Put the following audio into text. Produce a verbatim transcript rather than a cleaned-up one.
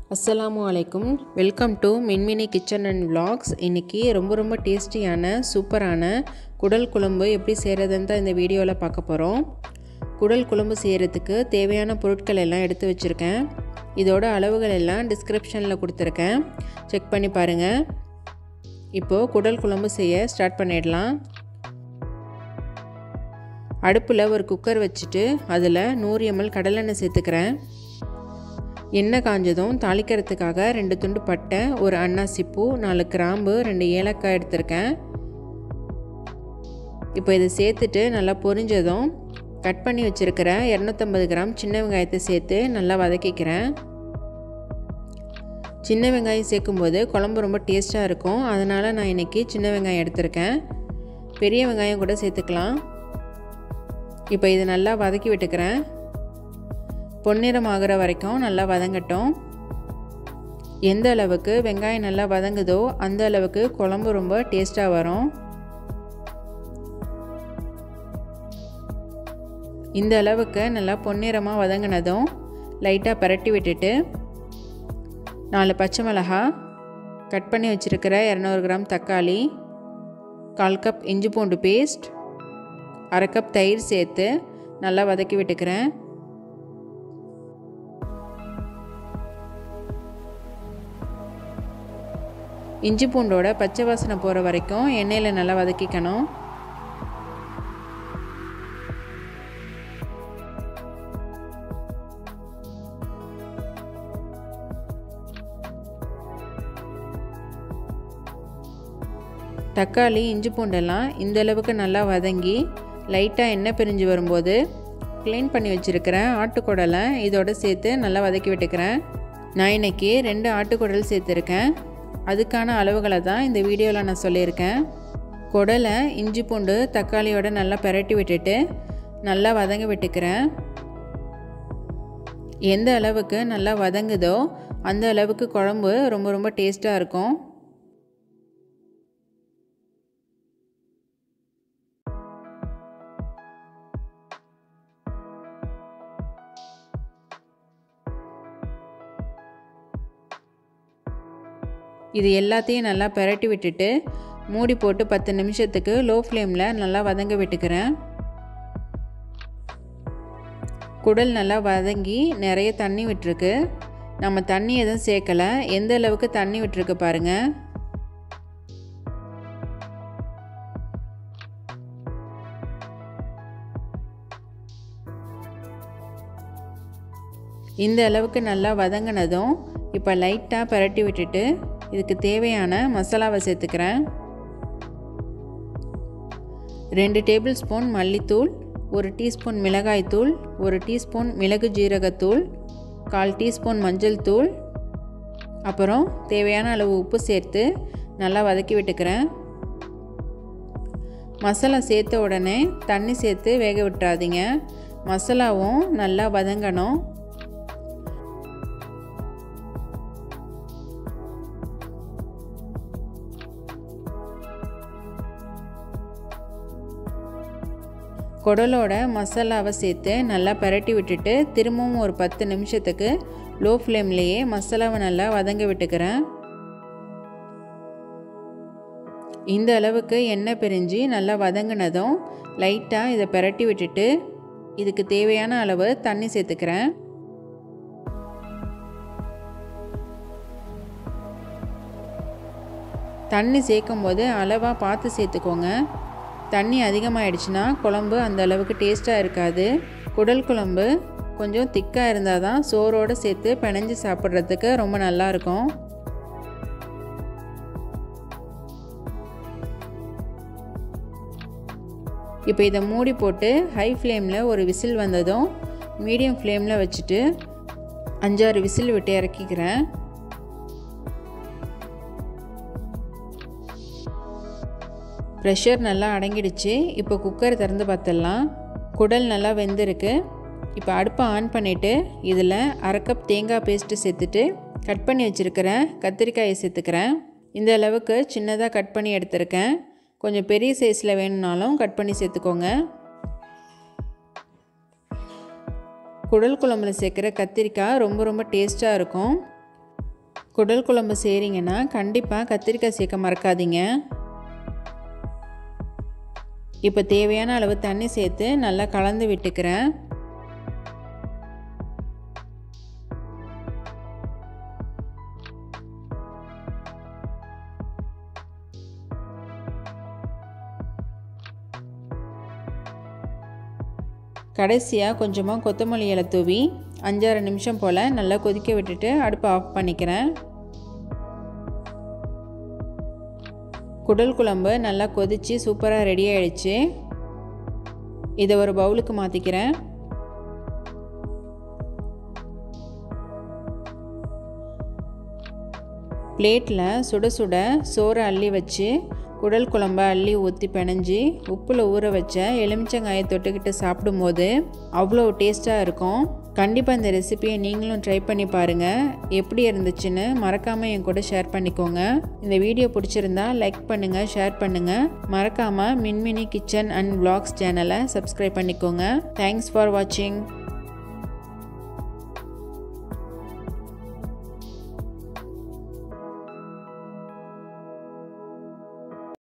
அஸ்ஸலாமு அலைக்கும். Welcome to Minmini kitchen and vlogs. இன்றைக்கி ரொம்ப ரொம்ப டேஸ்டியான சூப்பரான குடல் குழம்பு எப்படி செய்கிறதுன்னு தான் இந்த வீடியோவில் பார்க்க போகிறோம். குடல் குழம்பு செய்கிறதுக்கு தேவையான பொருட்கள் எல்லாம் எடுத்து வச்சுருக்கேன். இதோட அளவுகள் எல்லாம் டிஸ்கிரிப்ஷனில் கொடுத்துருக்கேன், செக் பண்ணி பாருங்கள். இப்போது குடல் குழம்பு செய்ய ஸ்டார்ட் பண்ணிடலாம். அடுப்பில் ஒரு குக்கர் வச்சுட்டு அதில் நூறு எம்எல் கடலெண்ணெய் சேர்த்துக்கிறேன். எண்ணெய் காஞ்சதும் தாளிக்கிறதுக்காக ரெண்டு துண்டு பட்டை, ஒரு அன்னாசி பூ, நாலு கிராம்பு, ரெண்டு ஏலக்காய் எடுத்திருக்கேன். இப்போ இதை சேர்த்துட்டு நல்லா பொரிஞ்சதும் கட் பண்ணி வச்சுருக்கிற இரநூத்தம்பது கிராம் சின்ன வெங்காயத்தை சேர்த்து நல்லா வதக்கிக்கிறேன். சின்ன வெங்காயம் சேர்க்கும்போது குழம்பு ரொம்ப டேஸ்ட்டாக இருக்கும், அதனால் நான் இன்றைக்கி சின்ன வெங்காயம் எடுத்திருக்கேன். பெரிய வெங்காயம் கூட சேர்த்துக்கலாம். இப்போ இதை நல்லா வதக்கி விட்டுக்கிறேன். பொன்னிறம் ஆகிற வரைக்கும் நல்லா வதங்கட்டும். எந்த அளவுக்கு வெங்காயம் நல்லா வதங்குதோ அந்த அளவுக்கு குழம்பு ரொம்ப டேஸ்ட்டாக வரும். இந்த அளவுக்கு நல்லா பொன்னிறமாக வதங்கினதும் லைட்டாக பரட்டி விட்டுட்டு நாலு பச்சை மிளகா, கட் பண்ணி வச்சுருக்கிற இரநூறு கிராம் தக்காளி, கால் கப் இஞ்சி பூண்டு பேஸ்ட், அரை கப் தயிர் சேர்த்து நல்லா வதக்கி விட்டுக்கிறேன். இஞ்சி பூண்டோட பச்சை வாசனை போகிற வரைக்கும் எண்ணெயில் நல்லா வதக்கிக்கணும். தக்காளி இஞ்சி பூண்டெல்லாம் இந்த அளவுக்கு நல்லா வதங்கி லைட்டாக எண்ணெய் பிரிஞ்சு வரும்போது க்ளீன் பண்ணி வச்சுருக்கிறேன் ஆட்டுக்குடலை இதோட சேர்த்து நல்லா வதக்கி விட்டுக்கிறேன். நான் இன்றைக்கி ரெண்டு ஆட்டுக்குடல் சேர்த்துருக்கேன். அதுக்கான அளவுகளை தான் இந்த வீடியோவில் நான் சொல்லியிருக்கேன். குடலை இஞ்சி பூண்டு தக்காளியோடு நல்லா பிரட்டி விட்டுட்டு நல்லா வதங்க விட்டுக்கிறேன். எந்த அளவுக்கு நல்லா வதங்குதோ அந்த அளவுக்கு குழம்பு ரொம்ப ரொம்ப டேஸ்ட்டாக இருக்கும். இது எல்லாத்தையும் நல்லா பிரட்டி விட்டுட்டு மூடி போட்டு பத்து நிமிஷத்துக்கு லோ ஃப்ளேமில் நல்லா வதங்க விட்டுக்கிறேன். குடல் நல்லா வதங்கி நிறைய தண்ணி விட்டுருக்கு. நம்ம தண்ணி எதுவும் சேர்க்கலை. எந்த அளவுக்கு தண்ணி விட்டுருக்கு பாருங்கள். இந்த அளவுக்கு நல்லா வதங்கினதும் இப்போ லைட்டாக பிரட்டி விட்டுட்டு இதுக்கு தேவையான மசாலாவை சேர்த்துக்கிறேன். ரெண்டு டேபிள் ஸ்பூன் மல்லித்தூள், ஒரு டீஸ்பூன் மிளகாய்த்தூள், ஒரு டீஸ்பூன் மிளகு ஜீரகத்தூள், கால் டீஸ்பூன் மஞ்சள் தூள், அப்புறம் தேவையான அளவு உப்பு சேர்த்து நல்லா வதக்கி விட்டுக்கிறேன். மசாலா சேர்த்த உடனே தண்ணி சேர்த்து வேக விட்டுறாதீங்க. மசாலாவும் நல்லா வதங்கணும். குடலோட மசாலாவை சேர்த்து நல்லா பிரட்டி விட்டுட்டு திரும்பவும் ஒரு பத்து நிமிஷத்துக்கு லோ ஃப்ளேம்லேயே மசாலாவை நல்லா வதங்க விட்டுக்கிறேன். இந்த அளவுக்கு எண்ணெய் பிரிஞ்சு நல்லா வதங்கினதும் லைட்டாக இதை பிரட்டி விட்டுட்டு இதுக்கு தேவையான அளவு தண்ணி சேர்த்துக்கிறேன். தண்ணி சேர்க்கும் போது அளவாக பார்த்து சேர்த்துக்கோங்க. தண்ணி அதிகமாகிடுச்சுன்னா குழம்பு அந்த அளவுக்கு டேஸ்ட்டாக இருக்காது. குடல் குழம்பு கொஞ்சம் திக்காக இருந்தால் தான் சோறோடு சேர்த்து பிணைஞ்சு சாப்பிட்றதுக்கு ரொம்ப நல்லாயிருக்கும். இப்போ இதை மூடி போட்டு ஹை ஃப்ளேமில் ஒரு விசில் வந்ததும் மீடியம் ஃப்ளேமில் வச்சுட்டு அஞ்சாறு விசில் விட்டு இறக்கிக்கிறேன். ப்ரெஷர் நல்லா அடங்கிடுச்சு. இப்போ குக்கர் திறந்து பார்த்துடலாம். குடல் நல்லா வெந்திருக்கு. இப்போ அடுப்பை ஆன் பண்ணிவிட்டு இதில் அரை கப் தேங்காய் பேஸ்ட்டு சேர்த்துட்டு கட் பண்ணி வச்சுருக்கிற கத்திரிக்காயை சேர்த்துக்கிறேன். இந்த அளவுக்கு சின்னதாக கட் பண்ணி எடுத்துருக்கேன். கொஞ்சம் பெரிய சைஸில் வேணும்னாலும் கட் பண்ணி சேர்த்துக்கோங்க. குடல் குழம்புல சேர்க்குற கத்திரிக்காய் ரொம்ப ரொம்ப டேஸ்ட்டாக இருக்கும். குடல் குழம்பு செய்கிறீங்கன்னா கண்டிப்பாக கத்திரிக்காய் சேர்க்க மறக்காதீங்க. இப்போ தேவையான அளவு தண்ணி சேர்த்து நல்லா கலந்து விட்டுக்கிறேன். கடைசியாக கொஞ்சமாக கொத்தமல்லி இலை தூவி அஞ்சாறு நிமிஷம் போல் நல்லா கொதிக்க விட்டுட்டு அடுப்பை ஆஃப் பண்ணிக்கிறேன். குடல் குழம்பு நல்லா கொதித்து சூப்பராக ரெடி ஆகிடுச்சு. இதை ஒரு பவுலுக்கு மாற்றிக்கிறேன். பிளேட்டில் சுட சுட சோறை அள்ளி வச்சு குடல் குழம்பை அள்ளி ஊற்றி பிணைஞ்சி உப்பில் ஊற வச்ச எலுமிச்சங்காயை தொட்டுக்கிட்டு சாப்பிடும்போது அவ்வளோ டேஸ்ட்டாக இருக்கும். கண்டிப்பாக இந்த ரெசிபியை நீங்களும் ட்ரை பண்ணி பாருங்கள். எப்படி இருந்துச்சுன்னு மறக்காமல் என் கூட ஷேர் பண்ணிக்கோங்க. இந்த வீடியோ பிடிச்சிருந்தா லைக் பண்ணுங்கள், ஷேர் பண்ணுங்கள். மறக்காமல் மின்மினி கிச்சன் அண்ட் vlogs சேனலை சப்ஸ்கிரைப் பண்ணிக்கோங்க. தேங்க்ஸ் ஃபார் வாட்சிங்.